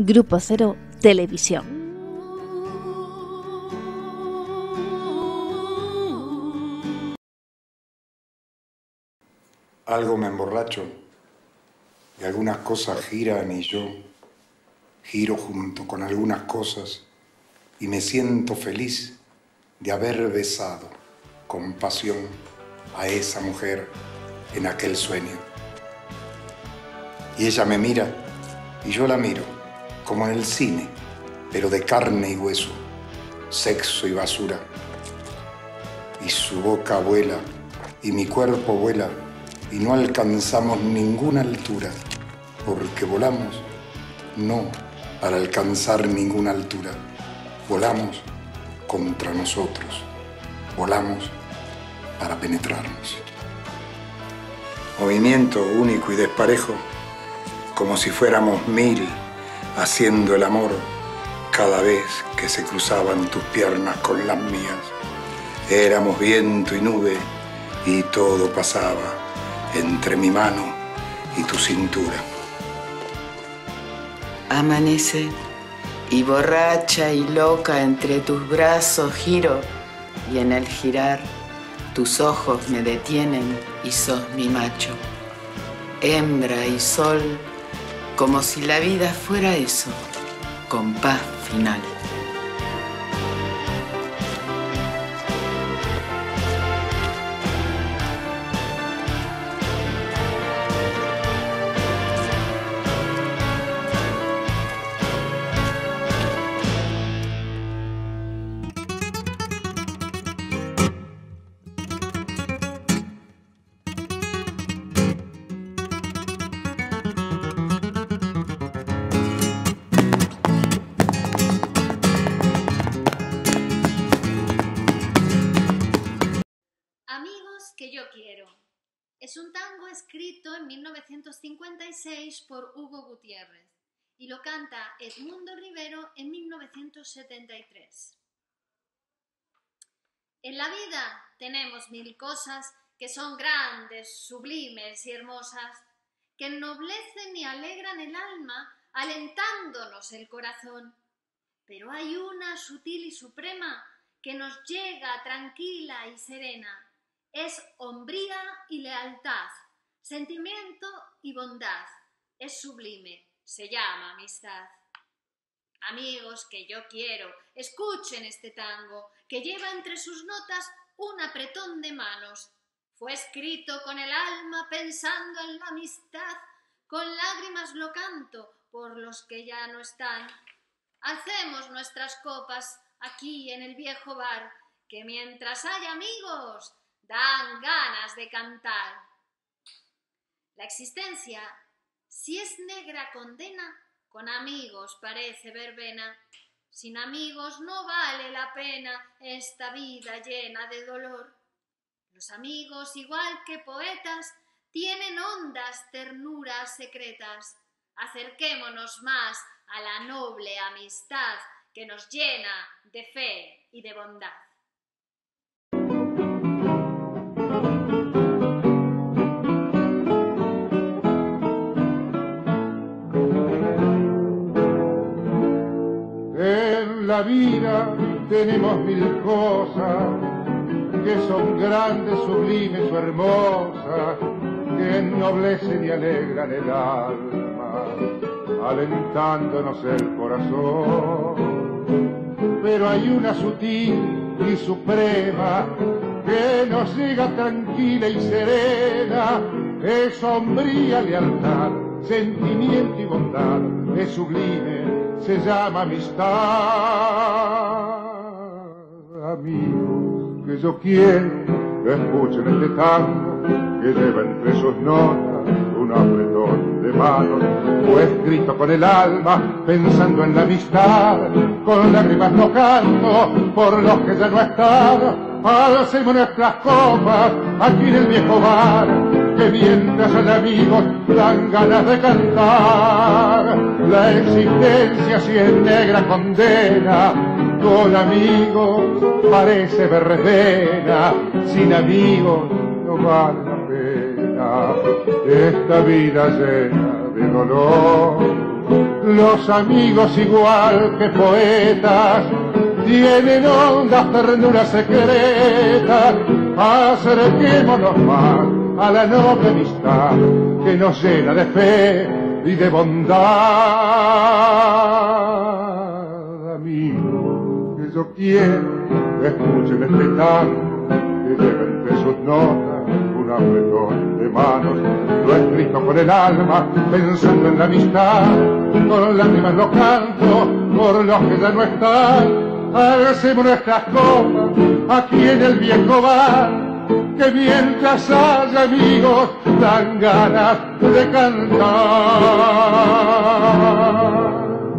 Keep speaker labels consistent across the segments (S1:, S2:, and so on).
S1: Grupo Cero Televisión.
S2: Algo me emborracho y algunas cosas giran y yo giro junto con algunas cosas y me siento feliz de haber besado con pasión a esa mujer en aquel sueño. Y ella me mira y yo la miro, como en el cine, pero de carne y hueso, sexo y basura. Y su boca vuela y mi cuerpo vuela y no alcanzamos ninguna altura, porque volamos no para alcanzar ninguna altura, volamos contra nosotros, volamos para penetrarnos. Movimiento único y desparejo, como si fuéramos 1000 haciendo el amor cada vez que se cruzaban tus piernas con las mías. Éramos viento y nube y todo pasaba entre mi mano y tu cintura.
S3: Amanece y borracha y loca entre tus brazos giro, y en el girar tus ojos me detienen y sos mi macho. Hembra y sol, como si la vida fuera eso, compás final.
S4: Amigos que yo quiero. Es un tango escrito en 1956 por Hugo Gutiérrez y lo canta Edmundo Rivero en 1973. En la vida tenemos 1000 cosas que son grandes, sublimes y hermosas, que ennoblecen y alegran el alma, alentándonos el corazón. Pero hay una sutil y suprema que nos llega tranquila y serena. Es hombría y lealtad, sentimiento y bondad. Es sublime, se llama amistad. Amigos que yo quiero, escuchen este tango que lleva entre sus notas un apretón de manos. Fue escrito con el alma pensando en la amistad, con lágrimas lo canto por los que ya no están. Alcemos nuestras copas aquí en el viejo bar, que mientras haya amigos dan ganas de cantar. La existencia, si es negra condena, con amigos parece verbena. Sin amigos no vale la pena esta vida llena de dolor. Los amigos, igual que poetas, tienen hondas ternuras secretas. Acerquémonos más a la noble amistad que nos llena de fe y de bondad.
S5: En la vida tenemos 1000 cosas que son grandes, sublimes o hermosas, que ennoblecen y alegran el alma, alentándonos el corazón. Pero hay una sutil y suprema que nos llega tranquila y serena. Es sombría lealtad, sentimiento y bondad. Es sublime, se llama amistad. Amigos que yo quiero, escuchen este tango que lleva entre sus notas un apretón de manos. Fue escrito con el alma pensando en la amistad, con lágrimas no canto por los que ya no están. Alcemos nuestras copas aquí en el viejo bar, que mientras hay amigos dan ganas de cantar. La existencia si es negra condena, con amigos parece verbena. Sin amigos no vale la pena esta vida llena de dolor. Los amigos igual que poetas tienen hondas ternuras secretas. Acerquémonos más a la noble amistad que nos llena de fe y de bondad. Amigo, que yo quiero que escuchen este tango que lleva entre sus notas un apretón de manos, lo escrito con el alma, pensando en la amistad, con lágrimas lo canto por los que ya no están. Alcemos nuestras copas aquí en el viejo bar, que mientras haya amigos dan ganas de cantar.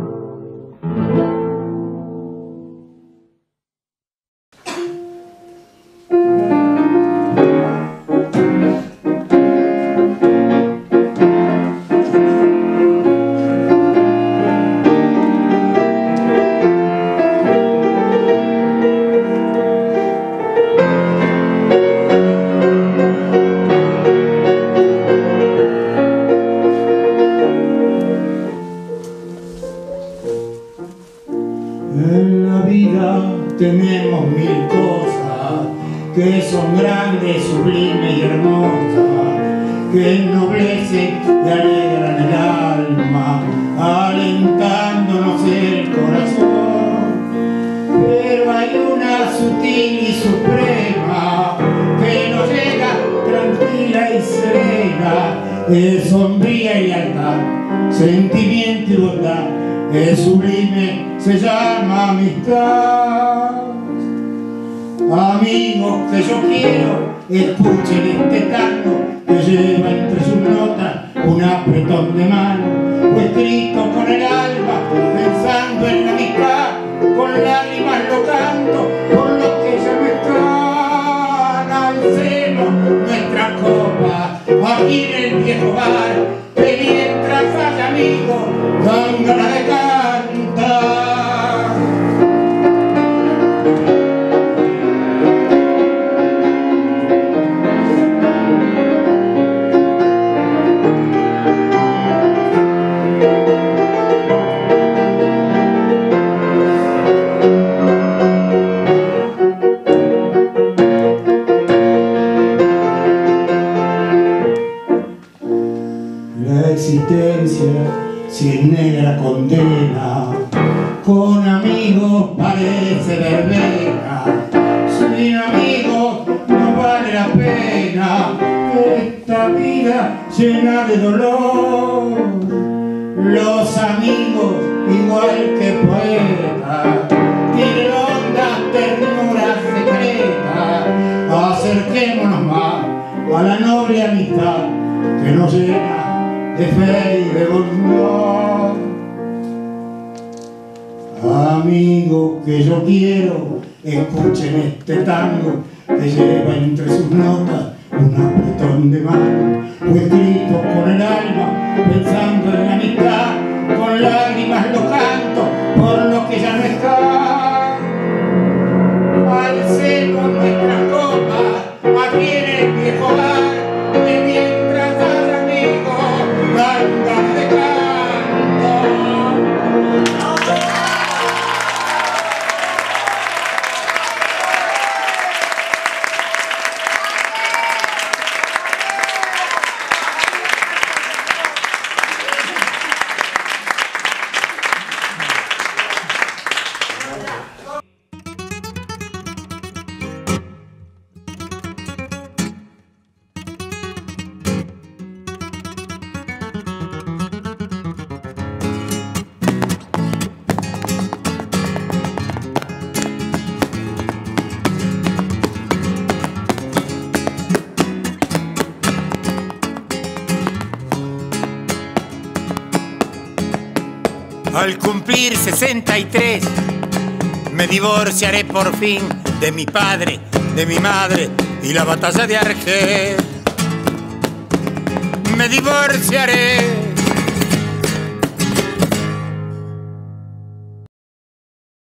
S6: Tenemos mil cosas que son grandes, sublimes y hermosas, que ennoblecen y alegran el alma, alentándonos el corazón. Pero hay una sutil y suprema que nos llega tranquila y serena, es sombría y lealtad, sentimiento y bondad, es sublime, se llama amistad. Amigos que yo quiero, escuchen este tango que lleva entre sus notas un apretón de mano, fue escrito con el alma, pensando en la amistad, con lágrimas lo canto, por los que ya no están. Alcemos nuestras copas aquí en el viejo bar, que mientras haya amigos dan ganas de cantar. Sin negra condena, con amigos parece verbena, sin amigos no vale la pena esta vida llena de dolor. Los amigos, igual que poetas, tienen hondas ternuras secretas. Acerquémonos más a la noble amistad que nos llena de fe y de bondad. Amigos que yo quiero, escuchen este tango que lleva entre sus notas un apretón de mano, fue escrito con el alma, pensando en la amistad, con lágrimas lo canto por los que ya no están. Alcemos nuestras copas aquí en el viejo bar, que mientras haya amigos dan ganas de cantar.
S7: Al cumplir 63 me divorciaré por fin de mi padre, de mi madre y la batalla de Argel. Me divorciaré